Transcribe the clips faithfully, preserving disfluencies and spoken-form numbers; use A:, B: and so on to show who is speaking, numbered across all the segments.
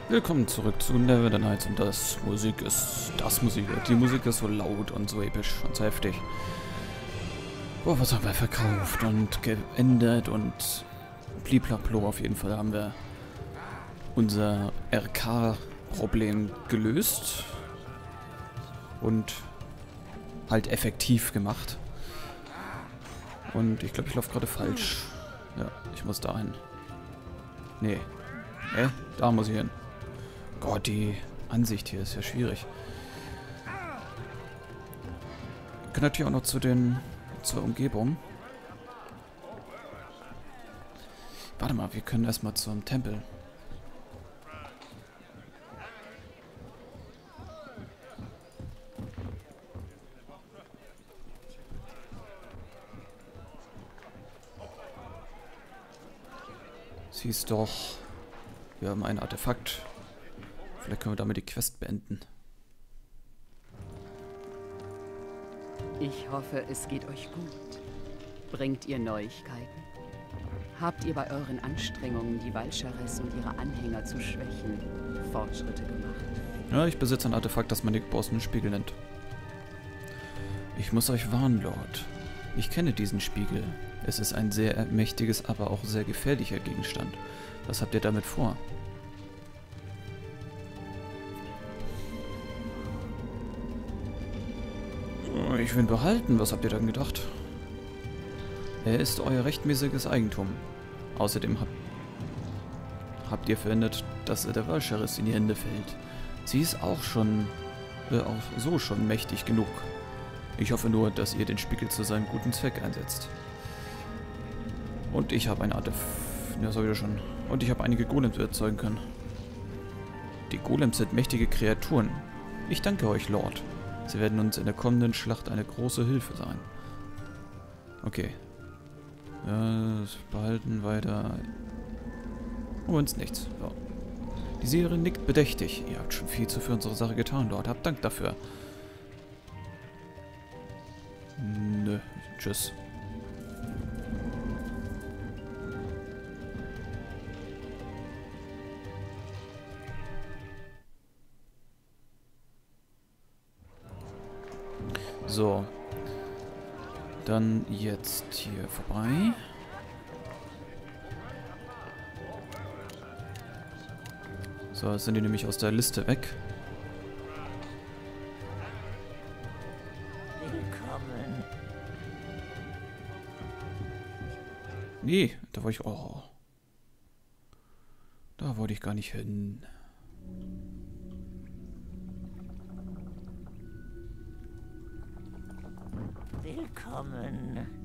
A: Willkommen zurück zu Never the Nights und das Musik ist... Das Musik... Die Musik ist so laut und so episch und so heftig. Boah, was haben wir verkauft und geändert und... Bliblablo, auf jeden Fall haben wir unser R K-Problem gelöst. Und halt effektiv gemacht. Und ich glaube, ich laufe gerade falsch. Ja, ich muss dahin. Nee. Hä? Da muss ich hin. Gott, die Ansicht hier ist ja schwierig. Wir können natürlich auch noch zu den... zur Umgebung. Warte mal, wir können erstmal zum Tempel. Sie ist doch... Wir haben ein Artefakt. Vielleicht können wir damit die Quest beenden.
B: Ich hoffe, es geht euch gut. Bringt ihr Neuigkeiten? Habt ihr bei euren Anstrengungen, die Valcharis und ihre Anhänger zu schwächen, Fortschritte gemacht?
A: Ja, ich besitze ein Artefakt, das man Nick Boss einen Spiegel nennt. Ich muss euch warnen, Lord. Ich kenne diesen Spiegel. Es ist ein sehr mächtiges, aber auch sehr gefährlicher Gegenstand. Was habt ihr damit vor? Ich will ihn behalten. Was habt ihr dann gedacht? Er ist euer rechtmäßiges Eigentum. Außerdem habt, habt ihr verhindert, dass er der Valcharis in die Hände fällt. Sie ist auch schon, äh, auch so schon mächtig genug. Ich hoffe nur, dass ihr den Spiegel zu seinem guten Zweck einsetzt. Und ich habe ein Artefakt. Ja, sag ich schon. Und ich habe einige Golems erzeugen können. Die Golems sind mächtige Kreaturen. Ich danke euch, Lord. Sie werden uns in der kommenden Schlacht eine große Hilfe sein. Okay. Äh, behalten weiter. Oh, uns nichts. So. Die Serie nickt bedächtig. Ihr habt schon viel zu für unsere Sache getan, Lord. Habt Dank dafür. Nö. Tschüss. So. Dann jetzt hier vorbei. So, jetzt sind die nämlich aus der Liste weg.
C: Willkommen.
A: Nee, da wollte ich... Oh. Da wollte ich gar nicht hin.
C: Willkommen.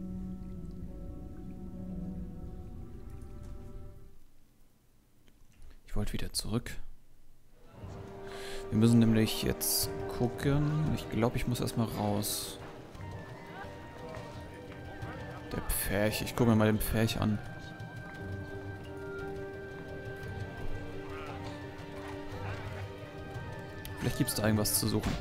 A: Ich wollte wieder zurück. Wir müssen nämlich jetzt gucken. Ich glaube, ich muss erstmal raus. Der Pferch. Ich gucke mir mal den Pferch an. Vielleicht gibt es da irgendwas zu suchen.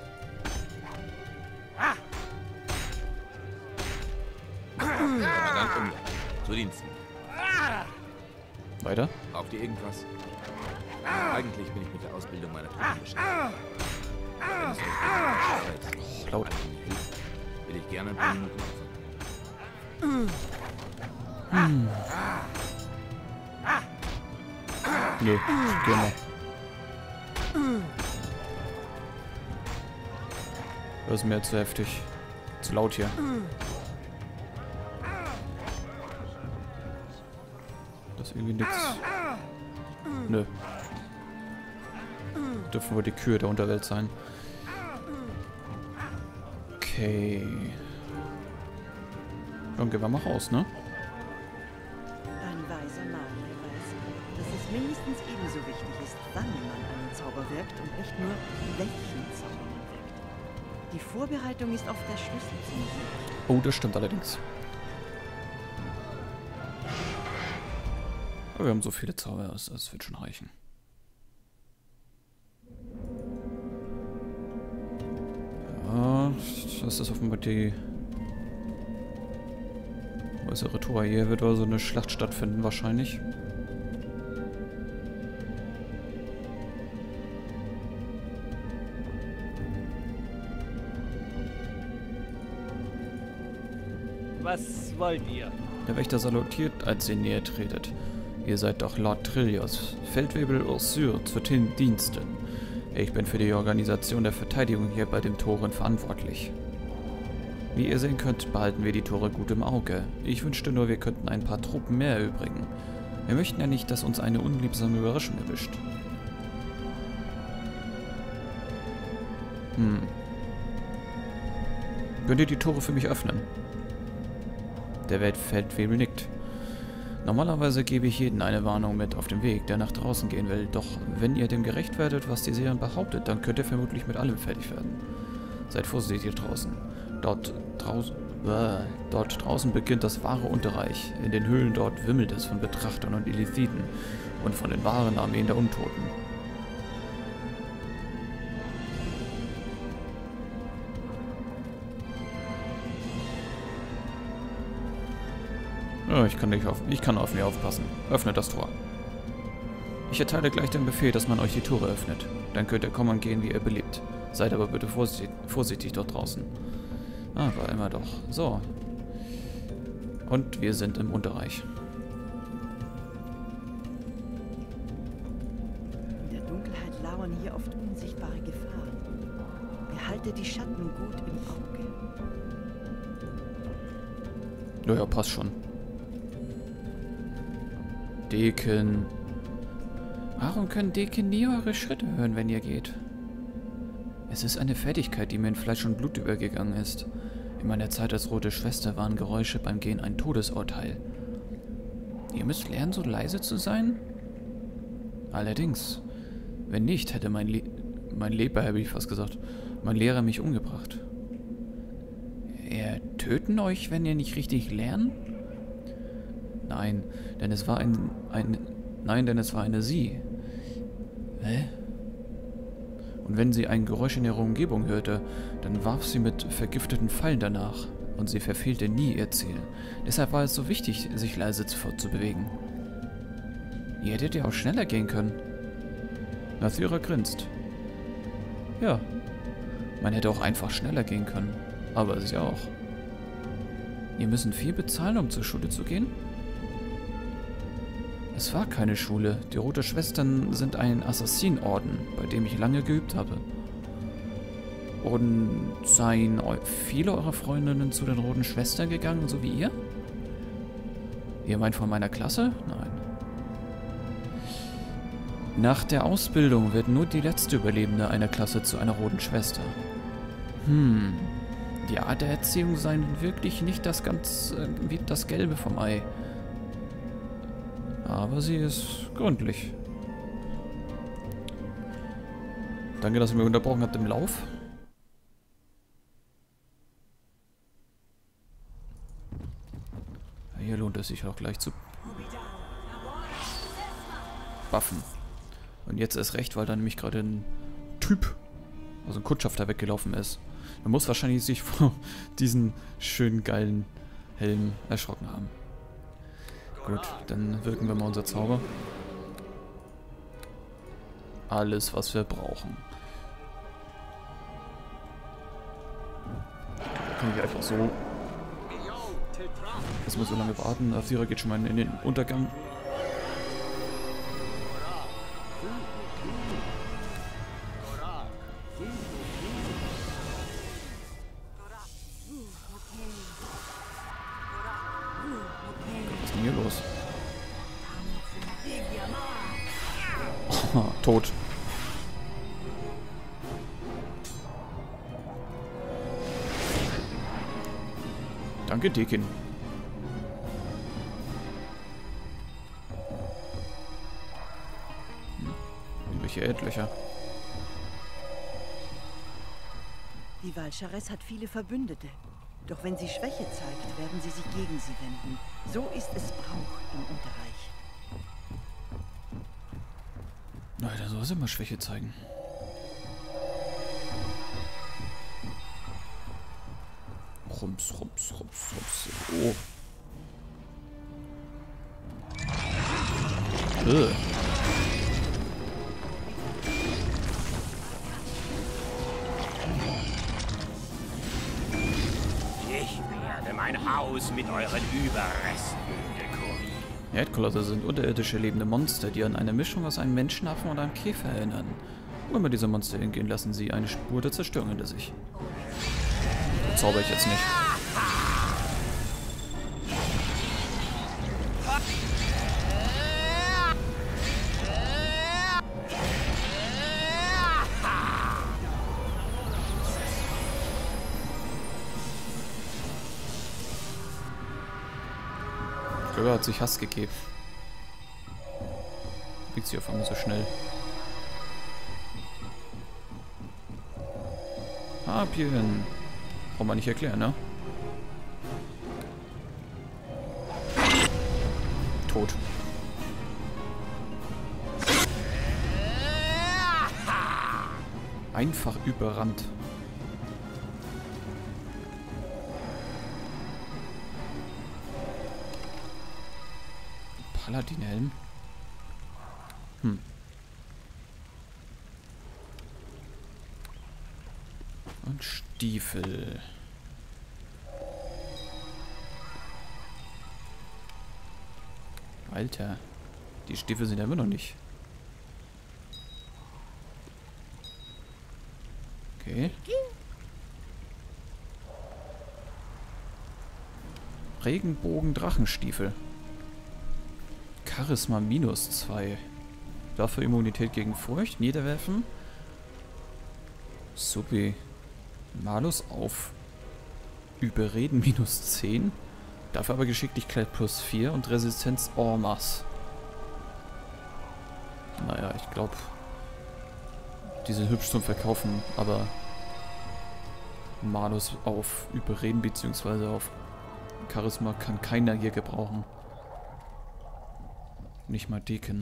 D: Zu Diensten.
A: Weiter?
D: Braucht ihr irgendwas? Eigentlich bin ich mit der Ausbildung meiner Truppen beschäftigt. Wenn es euch
A: Oh, laut.
D: hilft, will ich gerne ein paar Minuten
A: Hm. Nö, geh mal. Das ist mir zu heftig. Zu laut hier. Das ist irgendwie nix. Nö. Dürfen wohl die Kühe der Unterwelt sein. Okay. Dann gehen wir mal raus, ne?
E: Ein weiser Magier weiß, dass es mindestens ebenso wichtig ist, wann man einen Zauber wirkt und nicht nur, welchen Zauber man wirkt. Die Vorbereitung ist oft der Schlüssel zum Sieg.
A: Oh, das stimmt allerdings. Aber wir haben so viele Zauber, das, das wird schon reichen. Ja, das ist offenbar die äußere Tor. Hier wird also eine Schlacht stattfinden wahrscheinlich.
C: Was wollt ihr?
A: Der Wächter salutiert, als ihr näher tretet. Ihr seid doch Lord Trillios, Feldwebel Ursur zu den Diensten. Ich bin für die Organisation der Verteidigung hier bei den Toren verantwortlich. Wie ihr sehen könnt, behalten wir die Tore gut im Auge. Ich wünschte nur, wir könnten ein paar Truppen mehr erübrigen. Wir möchten ja nicht, dass uns eine unliebsame Überraschung erwischt. Hm. Könnt ihr die Tore für mich öffnen? Der Feldwebel nickt. Normalerweise gebe ich jedem eine Warnung mit auf dem Weg, der nach draußen gehen will. Doch wenn ihr dem gerecht werdet, was die Serie behauptet, dann könnt ihr vermutlich mit allem fertig werden. Seid vorsichtig draußen. Dort draußen, äh, dort draußen beginnt das wahre Unterreich. In den Höhlen dort wimmelt es von Betrachtern und Illithiden und von den wahren Armeen der Untoten. Ja, ich kann, nicht auf, ich kann auf mir aufpassen. Öffnet das Tor. Ich erteile gleich den Befehl, dass man euch die Tore öffnet. Dann könnt ihr kommen und gehen, wie ihr beliebt. Seid aber bitte vorsichtig, vorsichtig dort draußen. Ah, war immer doch. So. Und wir sind im Unterreich.
E: In der Dunkelheit lauern hier oft unsichtbare Gefahren. Behalte die Schatten gut im Auge.
A: Ja, ja, passt schon. Deken. Warum können Deken nie eure Schritte hören, wenn ihr geht? Es ist eine Fertigkeit, die mir in Fleisch und Blut übergegangen ist. In meiner Zeit als rote Schwester waren Geräusche beim Gehen ein Todesurteil. Ihr müsst lernen, so leise zu sein? Allerdings. Wenn nicht, hätte mein, Le mein Leber, habe ich fast gesagt, mein Lehrer mich umgebracht. Er töten euch, wenn ihr nicht richtig lernt? Nein, denn es war ein, ein... Nein, denn es war eine Sie. Hä? Und wenn sie ein Geräusch in ihrer Umgebung hörte, dann warf sie mit vergifteten Pfeilen danach. Und sie verfehlte nie ihr Ziel. Deshalb war es so wichtig, sich leise fortzubewegen. Ihr hättet ja auch schneller gehen können. Nathira grinst. Ja, man hätte auch einfach schneller gehen können. Aber sie auch. Ihr müssen viel bezahlen, um zur Schule zu gehen? Es war keine Schule. Die Rote Schwestern sind ein Assassinenorden, bei dem ich lange geübt habe. Und seien viele eurer Freundinnen zu den Roten Schwestern gegangen, so wie ihr? Ihr meint von meiner Klasse? Nein. Nach der Ausbildung wird nur die letzte Überlebende einer Klasse zu einer Roten Schwester. Hm. Die Art der Erziehung sei wirklich nicht das ganz äh, wie das Gelbe vom Ei. Aber sie ist gründlich. Danke, dass ihr mich unterbrochen habt im Lauf. Hier lohnt es sich auch gleich zu buffen. Und jetzt erst recht, weil da nämlich gerade ein Typ, also ein Kundschafter weggelaufen ist. Er muss wahrscheinlich sich vor diesen schönen, geilen Helm erschrocken haben. Gut, dann wirken wir mal unser Zauber. Alles, was wir brauchen. Kann ich einfach so... Jetzt muss so lange warten. Nathira geht schon mal in den Untergang. Was ist denn hier los? Oh, tot. Danke, Dekin. Hm. Irgendwelche Erdlöcher.
E: Die Valchares hat viele Verbündete. Doch wenn sie Schwäche zeigt, werden sie sich gegen sie wenden. So ist es Brauch im Unterreich.
A: Na, da soll sie immer Schwäche zeigen. Rums, rums, rums, rums. Oh. Äh.
C: Ich werde
D: mein Haus mit euren Überresten dekoriert.
A: Erdkolosse sind unterirdische lebende Monster, die an eine Mischung aus einem Menschenaffen und einem Käfer erinnern. Wo immer diese Monster hingehen, lassen sie eine Spur der Zerstörung hinter sich. Das zauber ich jetzt nicht. Ich glaube, er hat sich Hass gegeben. Biegt sie auf einmal so schnell. Harpien. Braucht man nicht erklären, ne? Tot. Einfach überrannt. Paladinhelm? Hm. Und Stiefel. Alter. Die Stiefel sind ja immer noch nicht. Okay. Regenbogen-Drachenstiefel. Charisma minus zwei. Dafür Immunität gegen Furcht. Niederwerfen. Supi. Malus auf Überreden minus zehn. Dafür aber Geschicklichkeit plus vier und Resistenz en masse. Naja, ich glaube, die sind hübsch zum Verkaufen, aber Malus auf Überreden bzw. auf Charisma kann keiner hier gebrauchen. Nicht mal Deacon.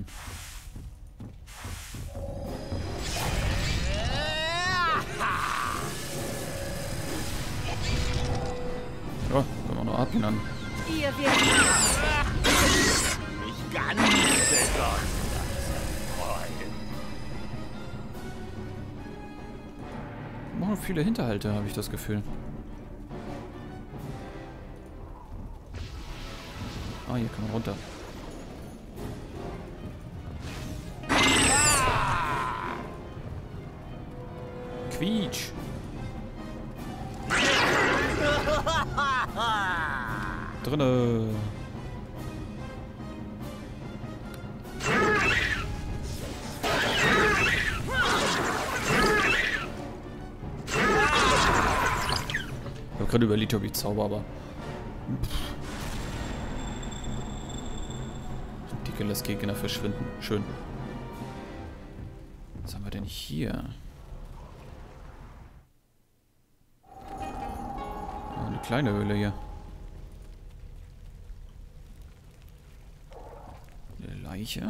A: Ja, können wir noch Harpien an.
E: Ihr werdet
D: Mich ganz besonders freuen.
A: Machen viele Hinterhalte, habe ich das Gefühl. Ah, hier kann man runter. Quietsch! Drinne! Ich habe gerade überlegt, ob ich zauber, aber... Die lässt Gegner verschwinden. Schön. Was haben wir denn hier? Oh, eine kleine Höhle hier. Eine Leiche.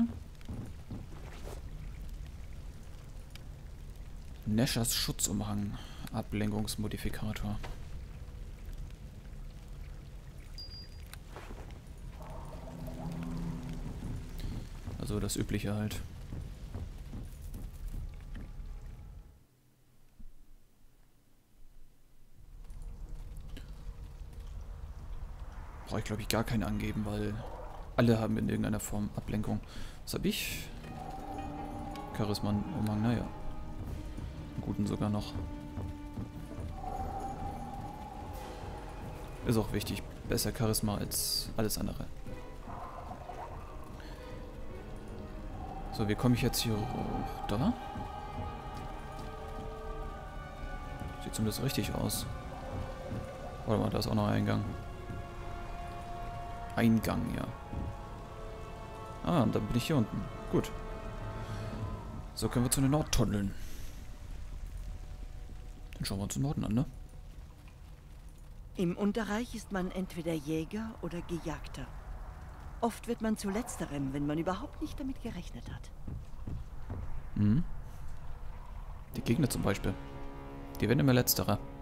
A: Nashers Schutzumhang. Ablenkungsmodifikator. Also das Übliche halt. Brauche ich glaube ich gar keinen angeben, weil alle haben in irgendeiner Form Ablenkung. Was habe ich? Charisma Umhang, naja. Einen guten sogar noch. Ist auch wichtig. Besser Charisma als alles andere. So, wie komme ich jetzt hier hoch? Da? Sieht zumindest richtig aus. Warte mal, da ist auch noch ein Eingang. Eingang, ja. Ah, und dann bin ich hier unten. Gut. So können wir zu den Nordtunneln. Dann schauen wir uns den Norden an, ne?
E: Im Unterreich ist man entweder Jäger oder Gejagter. Oft wird man zu letzterem, wenn man überhaupt nicht damit gerechnet hat.
A: Mhm. Die Gegner zum Beispiel. Die werden immer letzterer.